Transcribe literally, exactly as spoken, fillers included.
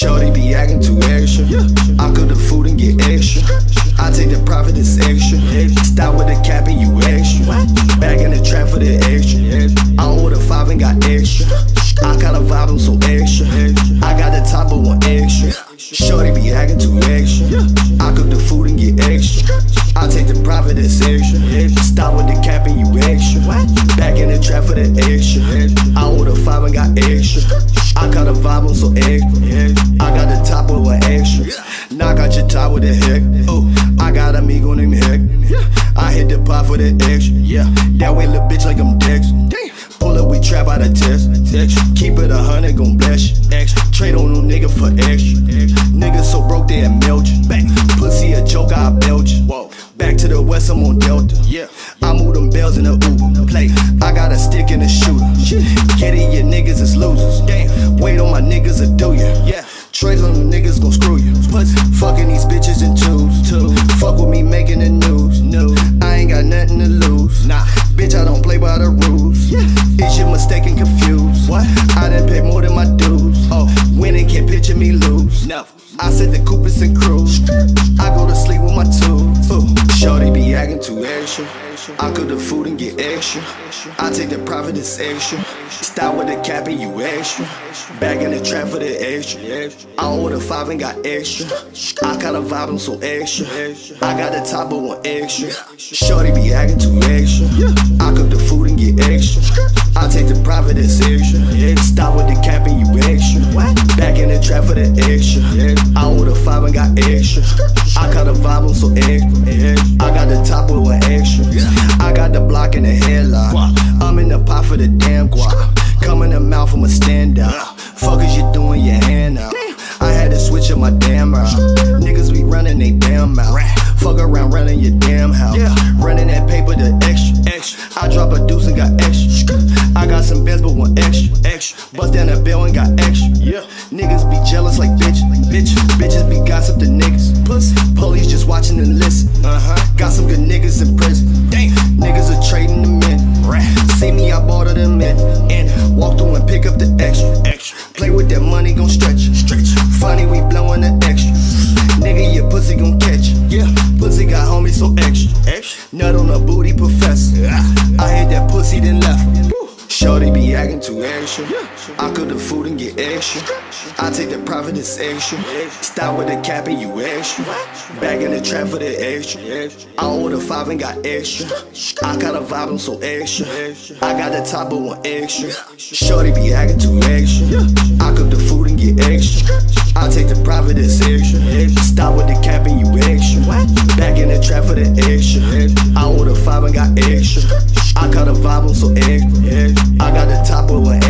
Shorty be acting too extra. I cook the food and get extra. I take the profit, it's extra. Start with the cap and you extra. Back in the trap for the extra. I order five and got extra. I got a vibe, I'm so extra. I got the top but one extra. Shorty be acting too extra. I cook the food and get extra. I take the profit, it's extra. Start with the cap and you extra. Back in the trap for the extra. I order five and got extra. I got a vibe, I'm so extra. I got the top with one extra. Knock out your top with a heck. Oh, I got amigo named Heck. I hit the pot for the extra. Yeah, that way little bitch like I'm Dex. Pull up, we trap out of test. Keep it a hundred, gon' bless you. Extra. Trade on no nigga for extra. Niggas so broke they had melt you. Pussy a joke, I belch you. Back to the west, I'm on Delta. Yeah, I move them bells in the Uber. Play, I got a stick in the shooter. Get it, your niggas is losers. Damn, wait on my niggas to do ya. Yeah, trades on them niggas gon' screw you. Fucking these bitches in twos. Two. Fuck with me making the news. No, I ain't got nothing to lose. Nah, bitch, I don't play by the rules. Yeah. Is you mistaken confused? What? I done paid more than my dues. Oh, winning can't picture me lose. No, I said the Coopers and Cruise. I go to sleep with my tools. Ooh. Shorty be acting too extra. I cook the food and get extra. I take the profit, it's extra. Start with the cap and you extra. Back in the trap for the extra. I order five and got extra. I got a vibe, I'm so extra. I got the top but one extra. Shorty be acting too extra. I cook the food and get extra. I take the profit, it's extra. Start with the cap and you extra. Back in the trap for the extra. I order five and got extra. I got a vibe, I'm so extra. I got the top with one extra. I got the block and the headlock. I'm in the pot for the damn guap. Come in the mouth, I'ma stand out. Fuck is you doing your hand out? I had to switch up my damn route. Niggas be running they damn mouth. Fuck around running your damn house. Running that paper the extra. I drop a deuce and got extra. I got some bands but one extra. Extra. Bust down the bill and got extra. Niggas be jealous like bitches. Bitches, bitches be gossip to niggas. Police just watching and listen. Got some good niggas in prison. Niggas are trading the men. See me, I bought it them in. And walk through and pick up the extra. Play with that money, gon' stretch. Funny, we blowing the extra. Nigga, your pussy gon' catch you. Yeah, pussy got homies so extra. Nut on a booty professor. I hit that pussy then left. Shorty be acting too extra. I cook the food and get extra. I take the profit, it's extra. Start with the cap and you extra. Back in the trap for the extra. I order five and got extra. I got a vibe, I'm so extra. I got the top but one extra. Shorty be acting too extra. I cook the food and get extra. I take the profit, it's extra. Start with the cap and you extra. Back in the trap for the extra. I order five and got extra. I got a vibe, I'm so extra. I got the top with one